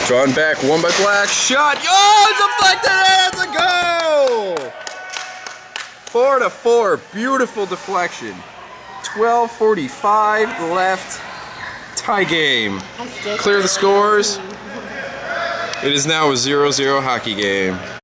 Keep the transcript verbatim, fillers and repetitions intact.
Drawn back, one by Black. Shot. Oh, it's deflected. That's a goal. Four to four. Beautiful deflection. twelve forty-five left. Tie game. Clear the scores. It is now a zero zero hockey game.